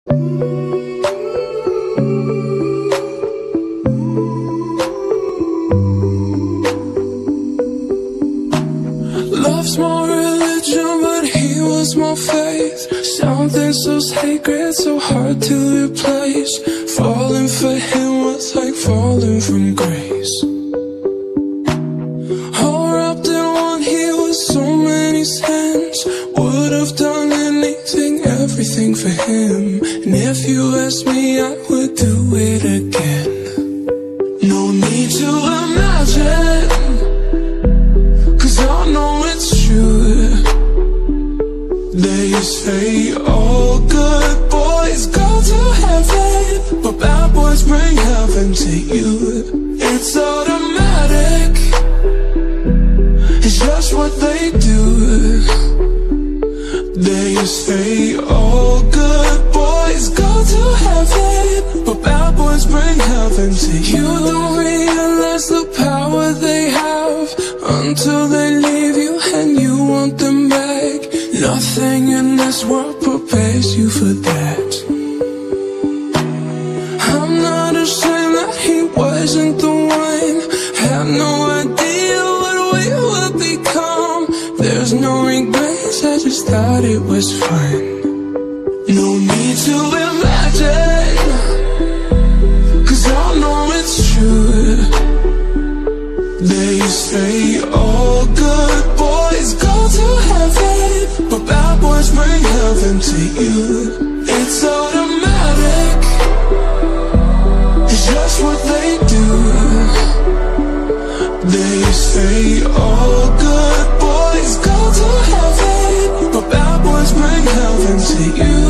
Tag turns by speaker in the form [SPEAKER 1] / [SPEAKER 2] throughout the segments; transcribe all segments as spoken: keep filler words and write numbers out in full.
[SPEAKER 1] Love's my religion, but he was my faith. Something so sacred, so hard to replace. Falling for him was like falling from grace. All wrapped in one, he was so many sins. Would have done anything, everything for him. And if you asked me, I would do it again. No need to imagine, I know it's true. They say all good boys go to heaven, but bad boys bring heaven to you. It's automatic, it's just what they do. They say all good boys go to heaven, but bad boys bring heaven to you. You don't realize the power they have until they leave you and you want them back. Nothing in this world prepares you for that. I'm not ashamed that he wasn't the one. Had no idea what we would become. There's no regrets, I just thought it was fun. No need to imagine, cause I know it's true. They say all good boys go to heaven, but bad boys bring heaven to you. It's automatic, it's just what they do. They say all good boys go to heaven, but bad boys bring heaven to you.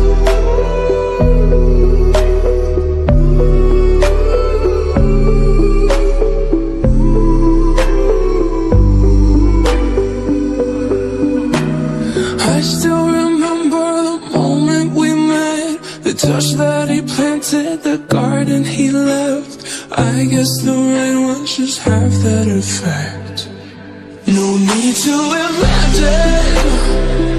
[SPEAKER 1] I still remember the moment we met, the touch that he planted, the garden he left. I guess the rain was just half that effect. No need to imagine,